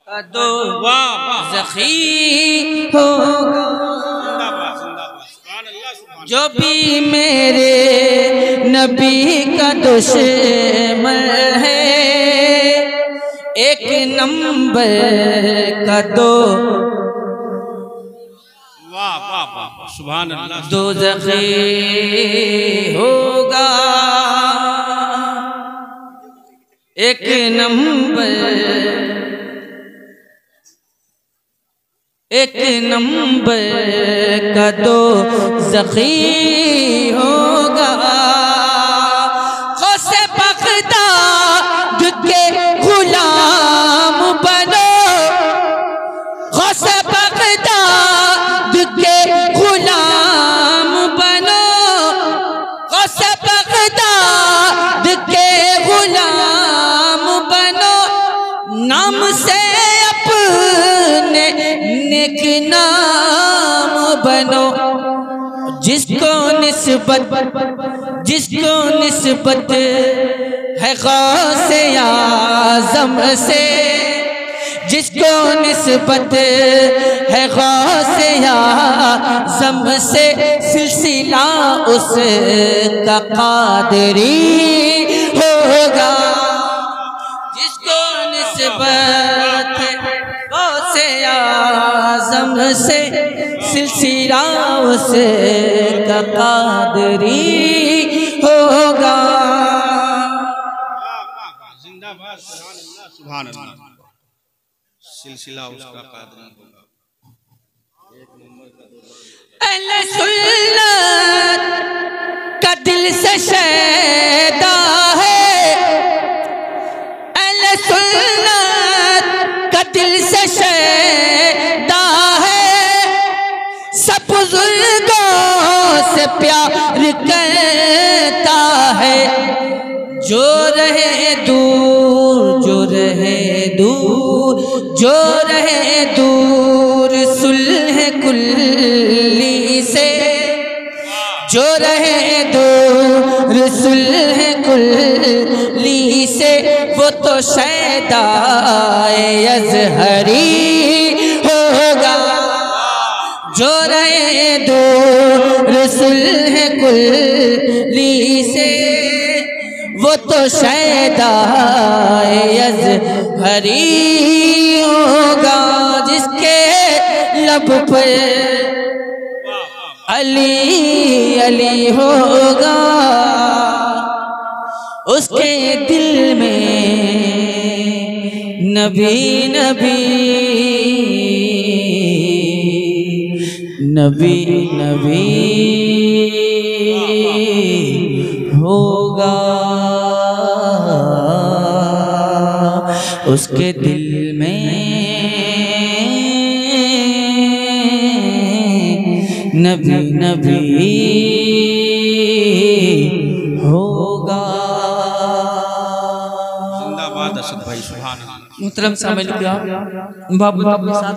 दो ज़ख़ी होगा। जो भी मेरे नबी का दुश्मन है, एक नंबर का दो सुभान अल्लाह दो ज़ख़ी होगा। एक नंबर का दो ज़ख़ी होगा। ग़ौसे बग़दाद के गुलाम बनो, ग़ौसे बग़दाद के गुलाम बनो, ग़ौसे बग़दाद के गुलाम बनो। नाम से अपने नेक नाम बनो। जिसको निस्बत है गौसे आज़म से, जिसको निस्बत है गौसे आज़म से, सिलसिला उसका क़ादरी होगा। जिसको निस्बत है गौसे आज़म से, सिलसिला उसका क़ादरी होगा। जिंदाबाद सुभान अल्लाह। सिलसिला उसका क़ादरी होगा। अहले सुन्नत का दिल से शैदा है, अहले सुन्नत का दिल से शैदा है। सब बुजुर्गों से प्यार करता है। जो रहे दूर, जो रहे दूर, जो रहे दूर सुलह कुल्ली से, जो रहे दूर सुलह कुल्ली से, वो तो शैदाए अज़हरी होगा। जो रहे दूर सुलह कुल्ली से, वो तो शैदाए अज़हरी होगा। जिसके लब पर अली अली होगा, उसके दिल में नबी नबी नबी नबी होगा। उसके दिल में नबी नबी होगा। जिंदाबाद असद भाई सुभान अल्लाह। मुहतरम सामईन किराम, बाबू